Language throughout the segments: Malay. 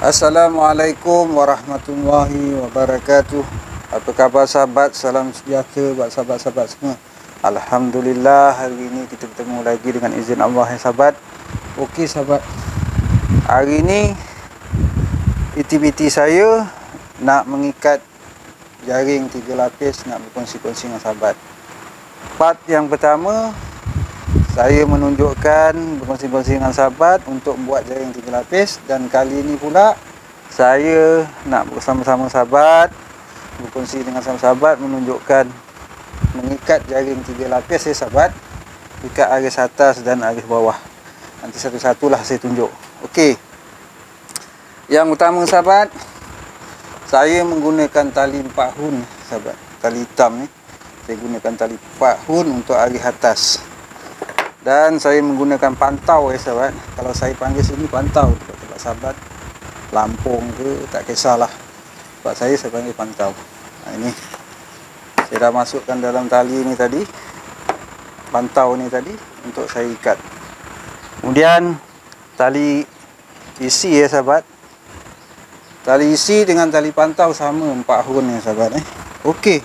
Assalamualaikum warahmatullahi wabarakatuh. Apa khabar sahabat? Salam sejahtera buat sahabat-sahabat semua. Alhamdulillah, hari ini kita bertemu lagi dengan izin Allah ya sahabat. Okey sahabat, hari ini aktiviti saya nak mengikat jaring 3 lapis, nak berkongsi-kongsi dengan sahabat. Part yang pertama, saya menunjukkan berkongsi-kongsi dengan sahabat untuk buat jaring 3 lapis, dan kali ini pula saya nak bersama-sama sahabat berkongsi dengan sahabat menunjukkan mengikat jaring 3 lapis ya sahabat. Ikat aris atas dan aris bawah. Nanti satu-satulah saya tunjuk. Okey. Yang utama sahabat, saya menggunakan tali 4 hun sahabat. Tali hitam ni. Saya gunakan tali 4 hun untuk aris atas. Dan saya menggunakan pantau ya sahabat. Kalau saya panggil sini pantau tempat sahabat Lampung ke tak kisahlah. Sebab saya panggil pantau. Ini saya dah masukkan dalam tali ni tadi, pantau ni tadi, untuk saya ikat. Kemudian tali isi ya sahabat. Tali isi dengan tali pantau sama 4 hun ya sahabat. Okey.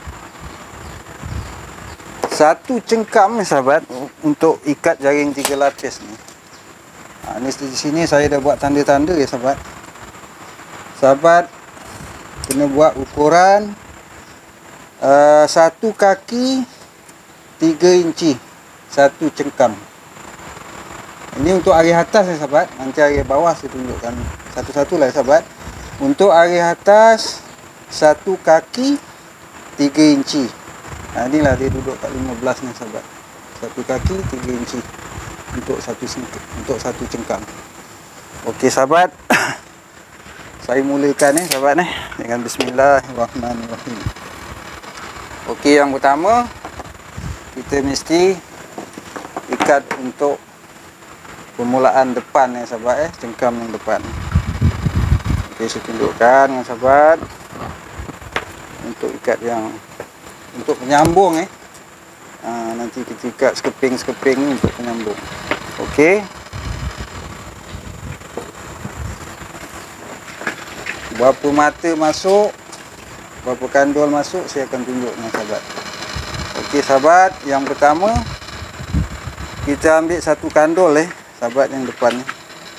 Satu cengkam ni sahabat untuk ikat jaring 3 lapis ni. Ni di sini saya dah buat tanda-tanda ya sahabat. Sahabat kena buat ukuran 1 kaki 3 inci, 1 cengkam. Ini untuk aris atas ya sahabat. Nanti aris bawah saya tunjukkan satu-satulah ya sahabat. Untuk aris atas 1 kaki 3 inci. Inilah dia duduk kat 15 ni sahabat. 1 kaki 3 inci untuk satu cengkam. Okey sahabat. Saya mulakan sahabat dengan bismillahirrahmanirrahim. Okey, yang pertama kita mesti ikat untuk permulaan depan sahabat cengkam yang depan. Okey, saya tunjukkan dengan sahabat untuk ikat yang untuk penyambung nanti kita ikat sekeping ni untuk penyambung. Okey. Berapa mata masuk, berapa kandol masuk, saya akan tunjuk dengan sahabat. Okey sahabat, yang pertama kita ambil 1 kandol sahabat yang depan ni.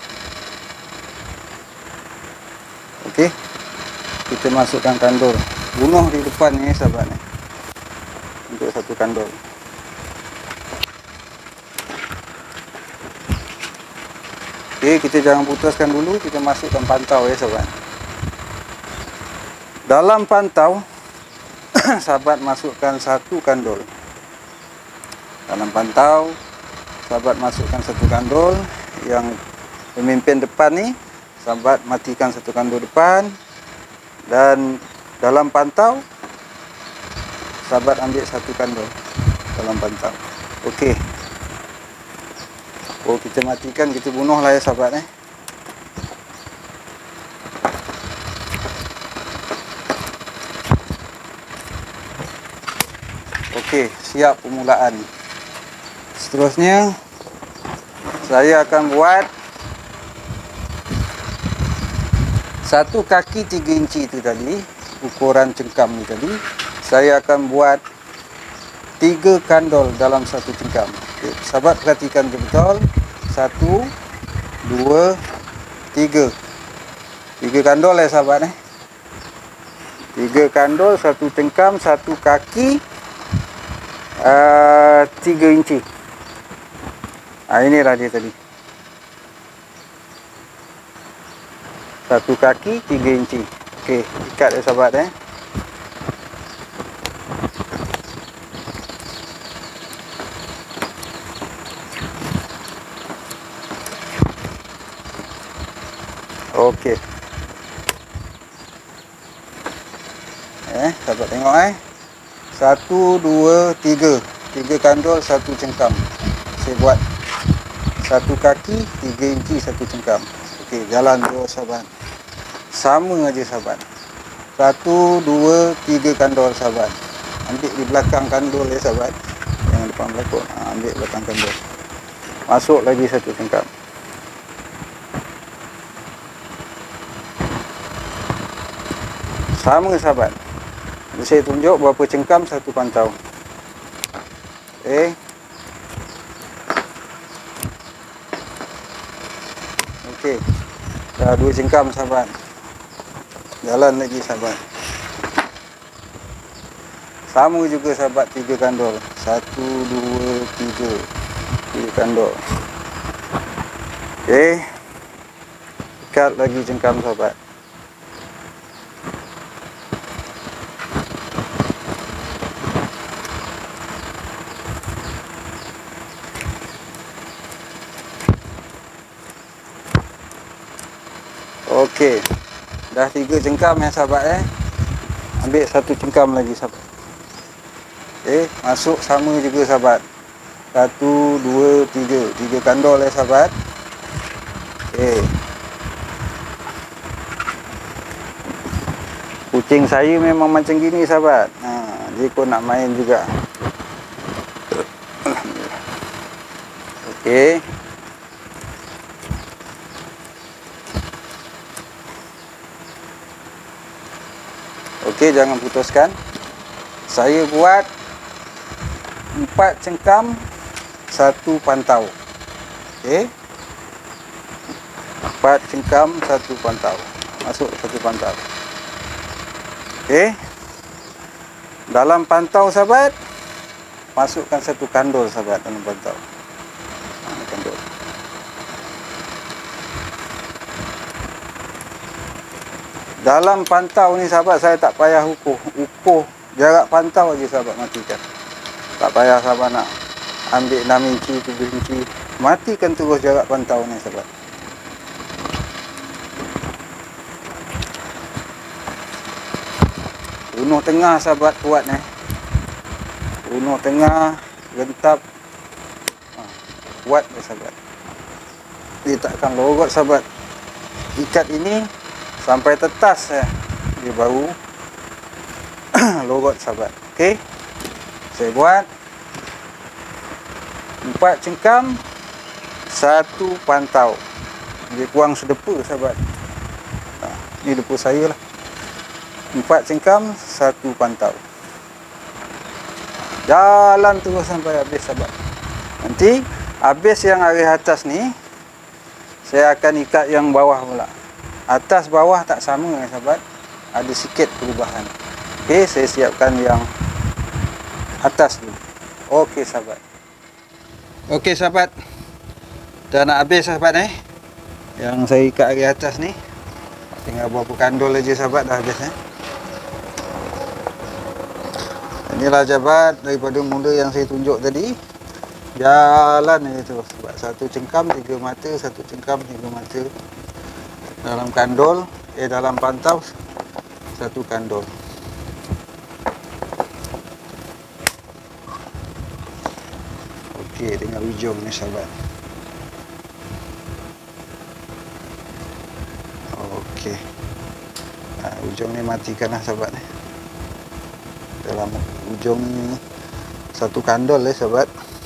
Okey. Kita masukkan kandol. Bunuh di depan ni sahabat ni. Untuk 1 kandol. Okey, kita jangan putuskan dulu, kita masukkan pantau ya sahabat. Dalam pantau sahabat masukkan 1 kandol. Dalam pantau sahabat masukkan 1 kandol. Yang pemimpin depan ni sahabat matikan 1 kandol depan, dan dalam pantau sahabat ambil 1 kandol dalam pantau. Okey. Kita matikan, kita bunuhlah ya sahabat Okey, siap permulaan. Seterusnya saya akan buat 1 kaki 3 inci itu tadi, ukuran cengkam ni tadi. Saya akan buat 3 kandol dalam 1 cengkam. Okay, sahabat perhatikan betul. 1, 2, 3. 3 kandol ya sahabat 3 kandol, 1 cengkam, 1 kaki 3 inci. Inilah dia tadi. 1 kaki 3 inci. Okey, ikat ya sahabat Okey. Sahabat tengok 1, 2, 3. 3 kandol, 1 cengkam. Saya buat 1 kaki 3 inci, 1 cengkam. Okey, jalan terus sahabat. Sama aja sahabat. 1, 2, 3 kandol sahabat. Ambil di belakang kandol ya sahabat. Jangan depan belakang. Ambil belakang kandol. Masuk lagi 1 cengkam. Sama sahabat. Saya tunjuk berapa cengkam satu pantau. Okey. Dah 2 cengkam sahabat. Jalan lagi sahabat. Sama juga sahabat, 3 kandol. 1 2 3 kandol. Okey. Ikat lagi cengkam sahabat. Okey. Dah 3 cengkam ya sahabat. Ambil 1 cengkam lagi sahabat. Masuk sama juga sahabat. 1 2 3 kandol ya sahabat. Kucing saya memang macam gini sahabat. Dia pun nak main juga. Okey. Okey, jangan putuskan. Saya buat 4 cengkam 1 pantau. Okey. 4 cengkam 1 pantau. Masuk 1 pantau. Okey. Dalam pantau sahabat, masukkan 1 kandol sahabat dalam pantau. Kandol. Dalam pantau ni sahabat, saya tak payah ukur jarak pantau aja sahabat, matikan. Tak payah sahabat nak ambil 6 inci 7 inci, matikan terus jarak pantau ni sahabat. Bunuh tengah sahabat, kuat ni. Bunuh tengah, gentap, kuat ni sahabat. Dia takkan lorot sahabat. Ikat ini sampai tetas ya, dia baru lorot sahabat. Okey. Saya buat 4 cengkam 1 pantau. Dia kurang sedepa sahabat. Ni depa saya lah. 4 cengkam 1 pantau. Jalan terus sampai habis sahabat. Nanti habis yang area atas ni, saya akan ikat yang bawah pula. Atas bawah tak sama ya sahabat, ada sikit perubahan. Okey, saya siapkan yang atas dulu. Okey sahabat. Okey sahabat, dah nak habis sahabat yang saya ikat area atas ni. Tinggal berapa kandol aja sahabat, dah habis Inilah sahabat, daripada mula yang saya tunjuk tadi, jalan itu sahabat. 1 cengkam 3 mata, 1 cengkam 3 mata. Dalam kandol, dalam pantau 1 kandol. Okey, tinggal ujung ni sahabat. Okey. Ujung ni matikan lah sahabat. Dalam ujung ni 1 kandol sahabat.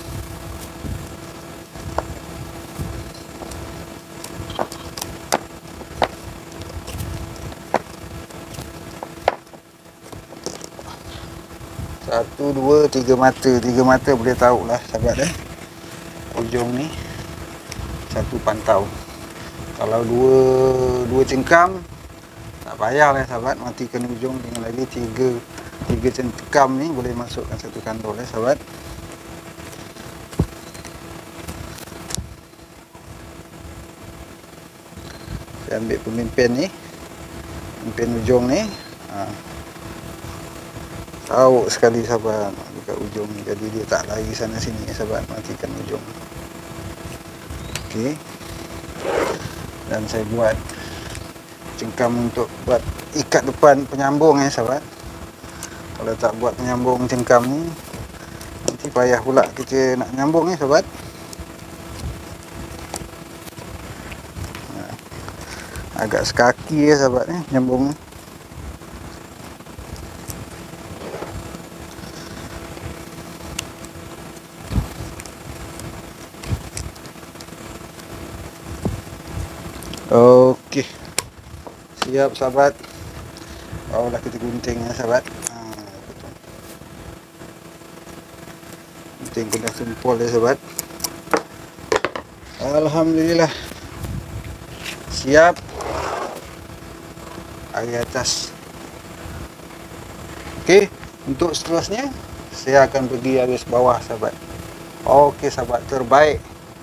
Satu, 2, 3 mata. 3 mata boleh tahu lah sahabat ujung ni 1 pantau. Kalau 2 cengkam tak payah lah sahabat, matikan ujung. Tinggal lagi 3 cengkam ni boleh masukkan 1 kandol sahabat. Saya ambil pemimpin ni, pemimpin ujung ni. Tahu sekali sahabat dekat ujung ni, jadi dia tak lari sana sini sahabat, matikan ujung. Okey. Dan saya buat cengkam untuk buat ikat depan penyambung sahabat. Kalau tak buat penyambung cengkam ni, nanti payah pula kita nak nyambung sahabat. Agak sekaki sahabat nyambung ni. Okey. Siap sahabat. Barulah kita gunting ya sahabat. Gunting guna sempol ya sahabat. Alhamdulillah siap area atas. Okey, untuk seterusnya saya akan pergi aris bawah sahabat. Okey sahabat, terbaik.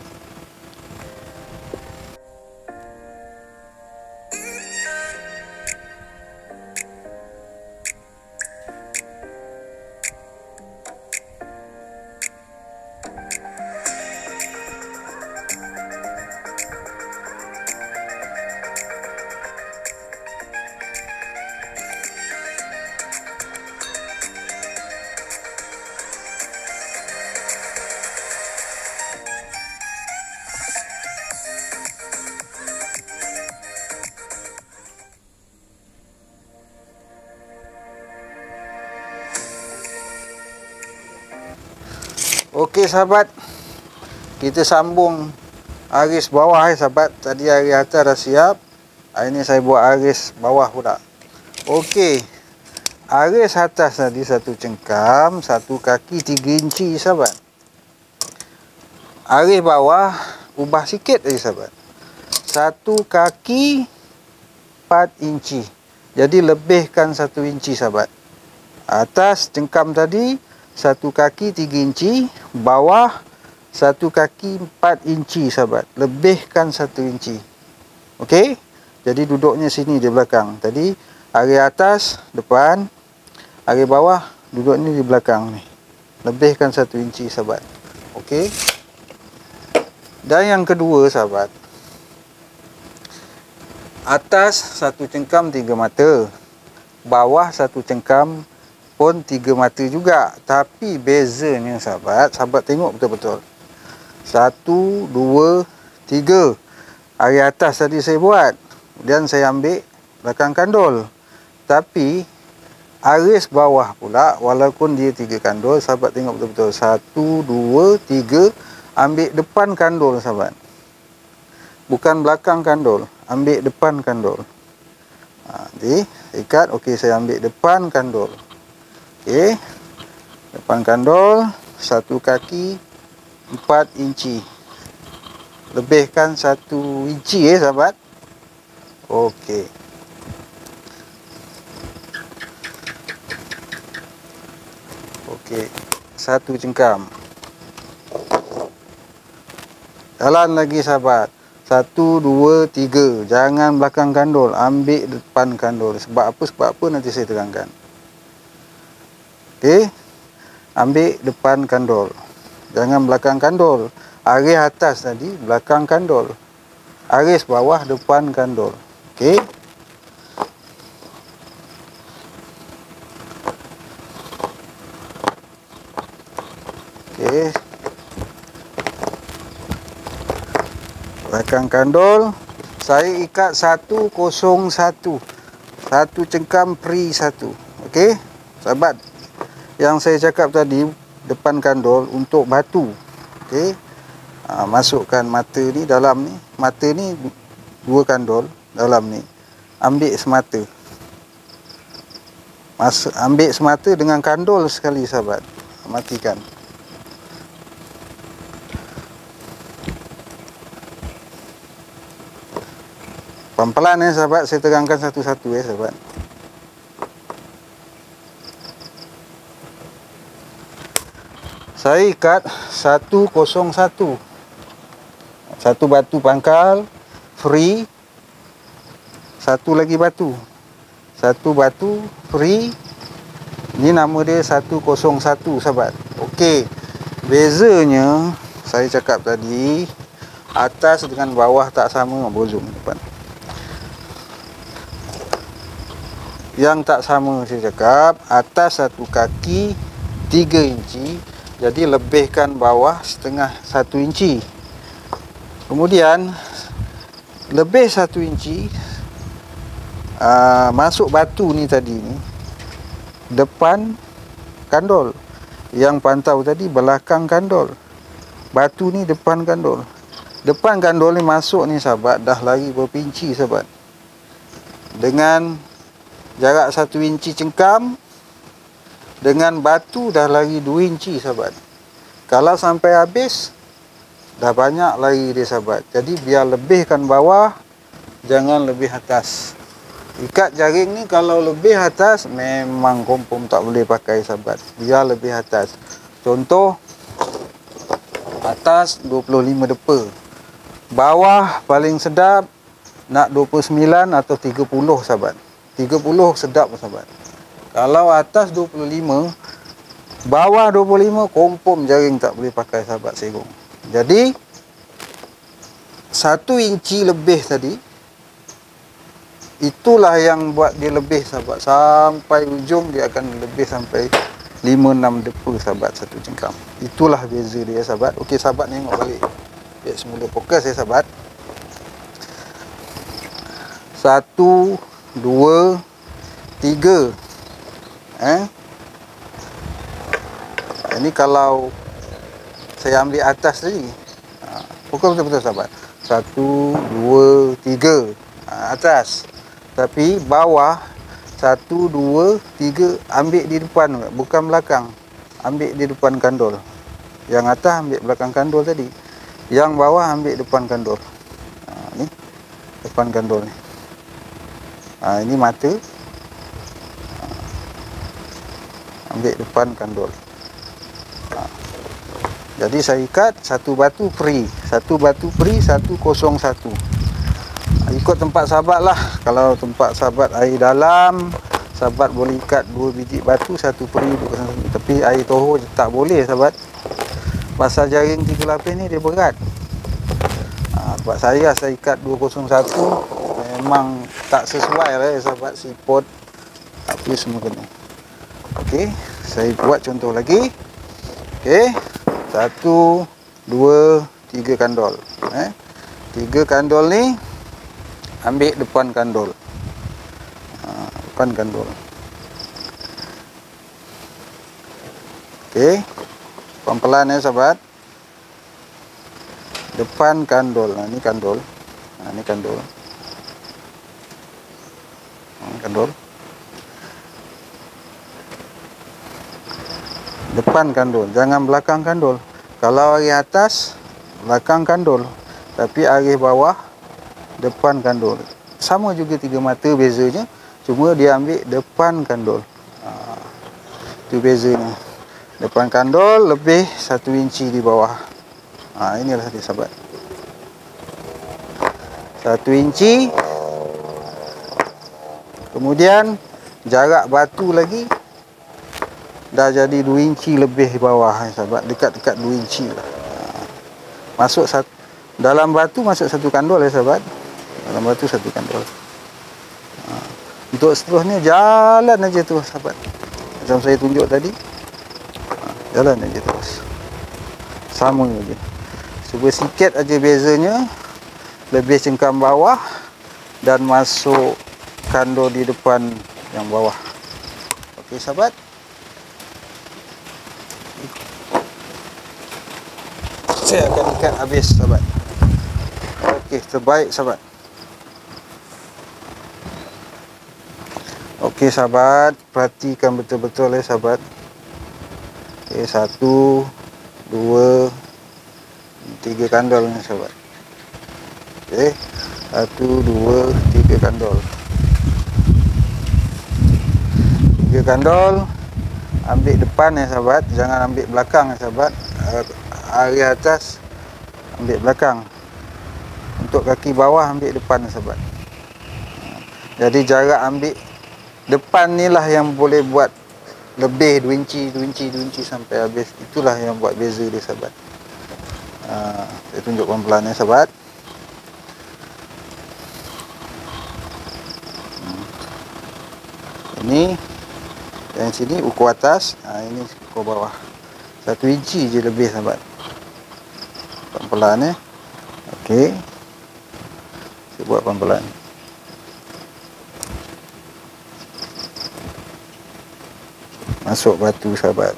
Okey sahabat, kita sambung aris bawah sahabat. Tadi aris atas dah siap. Hari ni saya buat aris bawah pula. Okey, aris atas tadi satu cengkam, satu kaki 3 inci sahabat. Aris bawah ubah sikit lagi sahabat. Satu kaki 4 inci. Jadi lebihkan 1 inci sahabat. Atas cengkam tadi satu kaki 3 inci, bawah satu kaki 4 inci sahabat. Lebihkan 1 inci. Okey? Jadi duduknya sini di belakang. Tadi area atas depan, area bawah duduknya di belakang ni. Lebihkan 1 inci sahabat. Okey? Dan yang kedua sahabat, atas satu cengkam 3 mata, bawah satu cengkam pun 3 mata juga. Tapi bezanya sahabat, sahabat tengok betul-betul. 1, 2, 3. Area atas tadi saya buat. Kemudian saya ambil belakang kandul. Tapi aris bawah pula, walaupun dia 3 kandul, sahabat tengok betul-betul. 1, 2, 3. Ambil depan kandul sahabat. Bukan belakang kandul. Ambil depan kandul. Nanti ikat. Okey, saya ambil depan kandul. Okey, depan kandul satu kaki 4 inci. Lebihkan 1 inci sahabat. Okey. Okey, satu cengkam. Jalan lagi sahabat. 1, 2, 3. Jangan belakang kandul, ambil depan kandul. Sebab apa nanti saya terangkan. Okey, ambil depan kandul, jangan belakang kandul. Aris atas tadi belakang kandul, aris bawah depan kandul. Okey, okey, belakang kandul. Saya ikat 101, satu cengkam pri 1. Okey sahabat, yang saya cakap tadi depan kandul untuk batu. Okey, masukkan mata ni dalam ni. Mata ni 2 kandul dalam ni. Ambil semata. Ambil semata dengan kandul sekali sahabat. Matikan. Pelan-pelan ya sahabat, saya terangkan satu-satu ya sahabat. Saya ikat 101. Satu batu pangkal free, satu lagi batu. Satu batu free. Ini nama dia 101 sahabat. Okey. Bezanya saya cakap tadi, atas dengan bawah tak sama bozong depan. Yang tak sama saya cakap, atas satu kaki 3 inci. Jadi lebihkan bawah setengah 1 inci. Kemudian lebih 1 inci, masuk batu ni tadi ni depan kandul. Yang pantau tadi belakang kandul. Batu ni depan kandul. Depan kandul ni masuk ni sahabat, dah lari berpinci sahabat. Dengan jarak 1 inci cengkam dengan batu dah lari 2 inci sahabat. Kalau sampai habis dah banyak lari dia sahabat. Jadi biar lebihkan bawah, jangan lebih atas. Ikat jaring ni kalau lebih atas memang confirm tak boleh pakai sahabat. Biar lebih atas. Contoh atas 25 depa. Bawah paling sedap nak 29 atau 30 sahabat. 30 sedap sahabat. Kalau atas 25, bawah 25 confirm jaring tak boleh pakai sahabat serong. Jadi 1 inci lebih tadi, itulah yang buat dia lebih sahabat. Sampai ujung dia akan lebih sampai 5-6 depa sahabat satu cengkam. Itulah beza dia sahabat. Okey sahabat tengok balik. Biar semula fokus ya sahabat. 1, 2, 3. Ini kalau saya ambil atas tadi. Fokus betul-betul sahabat. 1, 2, 3. Atas. Tapi bawah 1, 2, 3 ambil di depan, bukan belakang. Ambil di depan kandol. Yang atas ambil belakang kandol tadi. Yang bawah ambil depan kandol. Ni depan kandol ni. Ini mata. Ambil depan kandol. Jadi saya ikat satu batu free. Satu batu free 101. Ikut tempat sahabat lah. Kalau tempat sahabat air dalam, sahabat boleh ikat 2 biji batu, 1 free. Tapi air Tohor tak boleh sahabat. Pasal jaring 3 lapis ni dia berat. Sebab saya ikat 201 memang tak sesuai lah sahabat, siput apa semua kena. Okey, saya buat contoh lagi. Okey, 1, 2, 3 kandol. 3 kandol ni ambil depan kandol. Depan kandol. Okey, pelan-pelan ya sahabat. Depan kandol. Ni kandol. Ni kandol. Kandol. Depan kandol, jangan belakang kandol. Kalau arih atas, belakang kandol. Tapi arih bawah, depan kandol. Sama juga 3 mata bezanya, cuma dia ambil depan kandol. Itu bezanya. Depan kandol lebih 1 inci di bawah. Inilah dia sahabat. 1 inci. Kemudian jarak batu lagi dah jadi 2 inci lebih di bawah sahabat. Dekat-dekat 2 inci lah. Masuk dalam batu masuk 1 kandol ya sahabat. Dalam batu 1 kandol. Untuk seterusnya jalan aja terus sahabat. Macam saya tunjuk tadi. Jalan aja terus. Sama aja. Cuba sikit aja bezanya. Lebih cengkam bawah dan masuk kandol di depan yang bawah. Okey sahabat. Saya akan ikat habis sahabat. Okey, terbaik sahabat. Okey sahabat, perhatikan betul-betul ya sahabat. Okey, 1, 2, 3 kandol ni sahabat. Okey, 1, 2, 3 kandol. 3 kandol. Ambil depan ya sahabat, jangan ambil belakang ya sahabat. Arih atas ambil belakang. Untuk kaki bawah ambil depan ya sahabat. Jadi jarak ambil depan ni lah yang boleh buat lebih 2 inci, 2 inci, 2 inci sampai habis. Itulah yang buat beza dia sahabat. Saya tunjuk pelan-pelan ya sahabat. Ini yang sini ukur atas, ini ukur bawah. 1 inci je lebih sahabat. Pelan-pelan ya. Okey. Saya buat pelan-pelan. Masuk batu sahabat.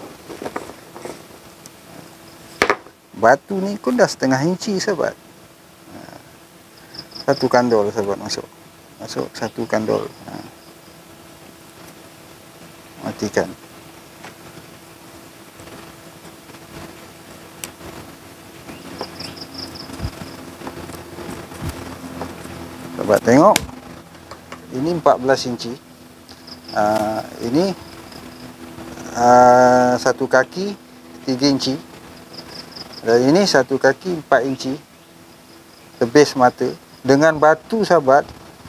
Batu ni pun dah 1/2 inci sahabat. 1 kandol sahabat masuk. Masuk 1 kandol. matikan. Sahabat tengok, ini 14 inci. Ini satu kaki 3 inci, dan ini satu kaki 4 inci tebis mata. Dengan batu sahabat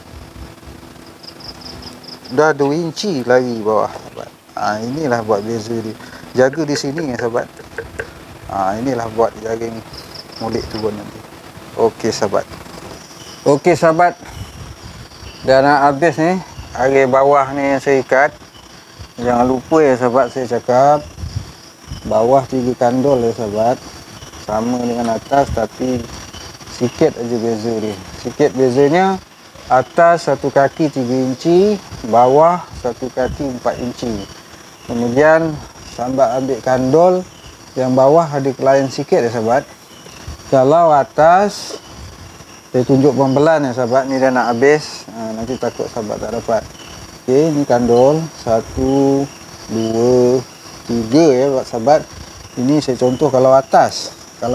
dah 2 inci lagi bawah sahabat. Inilah buat beza dia. Jaga di sini ya sahabat. Inilah buat jaring mulik turun nanti. Okey sahabat. Okey sahabat, dah nak habis ni. Area bawah ni yang saya ikat. Jangan lupa ya sahabat, saya cakap bawah 3 kandol ya sahabat. Sama dengan atas tapi sikit aja beza dia. Sikit bezanya, atas satu kaki 3 inci, bawah satu kaki 4 inci. Kemudian sahabat ambil kandol yang bawah ada kelain sikit ya sahabat. Kalau atas, saya tunjuk pembelan ya sahabat, ni dah nak habis. Nanti takut sahabat tak dapat. Okey, ni kandol 1, 2, 3 ya buat sahabat. Ini saya contoh kalau atas.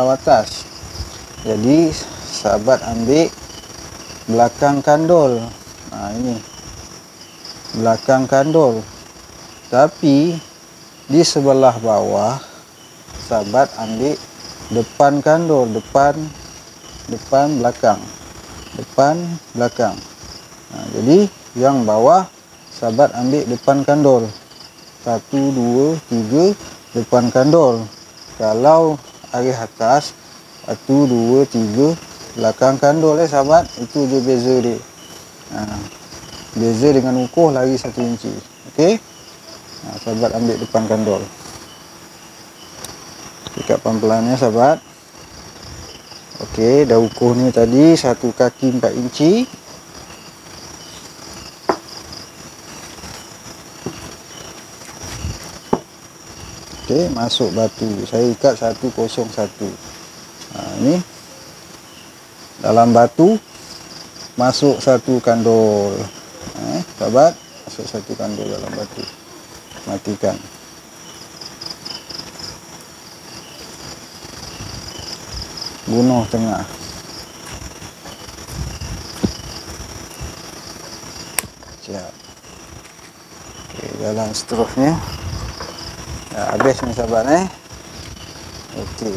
Jadi sahabat ambil belakang kandol. Ini belakang kandol. Tapi di sebelah bawah sahabat ambil depan kandol, depan belakang. Jadi yang bawah sahabat ambil depan kandol. 1, 2, 3 depan kandol. Kalau area atas 1, 2, 3 belakang kandol sahabat. Itu je beza dia. Beza dengan ukur lagi 1 inci. Okey. Sahabat ambil depan kandol. Ikat pelan-pelan ya sahabat. Okey, dah ukur ni tadi 1 kaki 4 inci. Okey, masuk batu. Saya ikat 101. Ni dalam batu masuk 1 kandol. Sahabat, masuk 1 kandol dalam batu. Matikan. Bunuh tengah. Siap. Okey, jalan seterusnya. Habis ni sahabat Okey.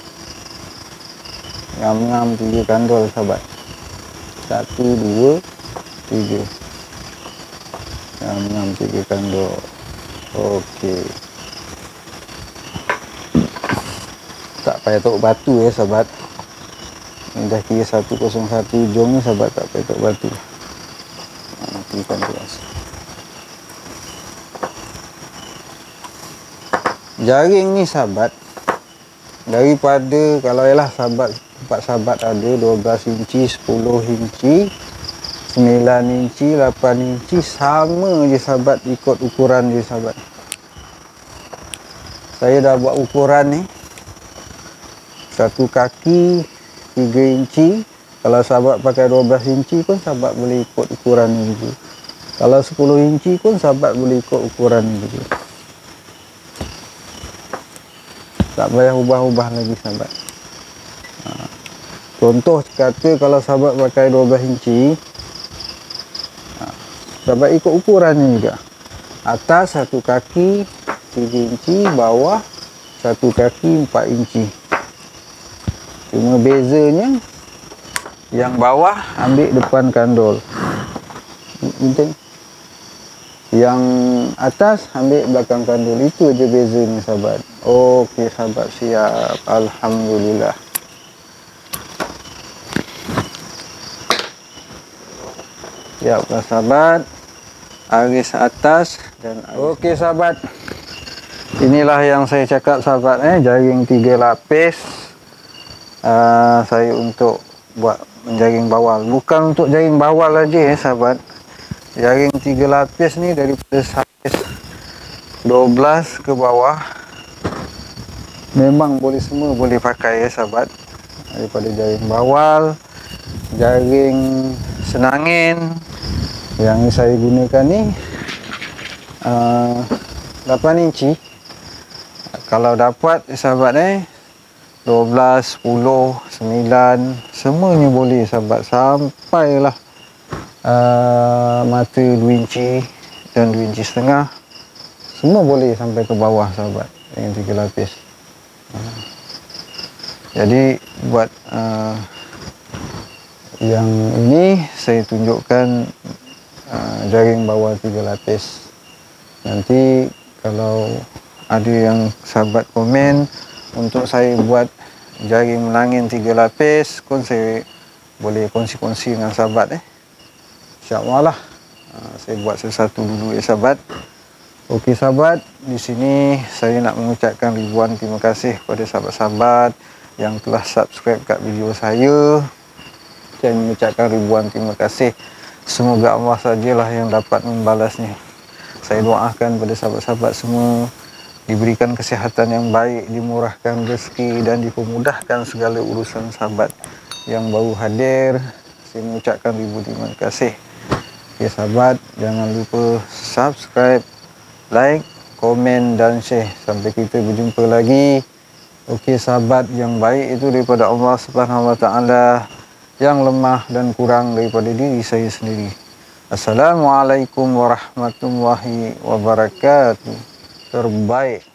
Ngam-ngam 3 kandol sahabat. 1, 2, 3. Ngam-ngam 3 kandol. Okey. Tak payah tok batu ya sahabat. Ini dah kira 101 hujung ni sahabat, tak payah tok batu. Matikan terus. Jaring ni sahabat, daripada kalau ialah sahabat 4 sahabat ada 12 inci, 10 inci, 9 inci, 8 inci, sama je sahabat, ikut ukuran je sahabat. Saya dah buat ukuran ni. 1 kaki 3 inci. Kalau sahabat pakai 12 inci pun sahabat boleh ikut ukuran ni juga. Kalau 10 inci pun sahabat boleh ikut ukuran ni juga. Tak payah ubah-ubah lagi sahabat. Contoh kata kalau sahabat pakai 12 inci, sahabat ikut ukuran ni juga. Atas 1 kaki 3 inci, bawah 1 kaki 4 inci. Cuma bezanya yang bawah ambil depan kandol. Yang atas ambil belakang kandol. Itu je bezanya sahabat. Okey sahabat, siap. Alhamdulillah. Siaplah sahabat. Aris atas dan okey sahabat. Inilah yang saya cakap sahabat jaring 3 lapis. Saya untuk buat jaring bawal. Bukan untuk jaring bawal aja sahabat. Jaring 3 lapis ni daripada saiz 12 ke bawah memang boleh, semua boleh pakai sahabat. Daripada jaring bawal, jaring senangin. Yang saya gunakan ni 8 inci. Kalau dapat sahabat 12, 10, 9 semuanya boleh sahabat, sampailah mata 2 inci dan 2 inci setengah semua boleh sampai ke bawah sahabat dengan 3 lapis. Jadi buat yang ini saya tunjukkan jaring bawah 3 lapis. Nanti kalau ada yang sahabat komen untuk saya buat jaring melangin 3 lapis, saya boleh kongsi-kongsi dengan sahabat InsyaAllah lah. Saya buat sesuatu dulu sahabat. Okey sahabat, di sini saya nak mengucapkan ribuan terima kasih kepada sahabat-sahabat yang telah subscribe kat video saya. Saya mengucapkan ribuan terima kasih. Semoga Allah sajalah yang dapat membalasnya. Saya doakan pada sahabat-sahabat semua diberikan kesihatan yang baik, dimurahkan rezeki dan dipermudahkan segala urusan sahabat yang baru hadir. Saya mengucapkan ribuan terima kasih. Okay, sahabat, jangan lupa subscribe, like, komen dan share. Sampai kita berjumpa lagi. Okey sahabat, yang baik itu daripada Allah Subhanahu Wa Taala, yang lemah dan kurang daripada diri saya sendiri. Assalamualaikum warahmatullahi wabarakatuh. Terbaik.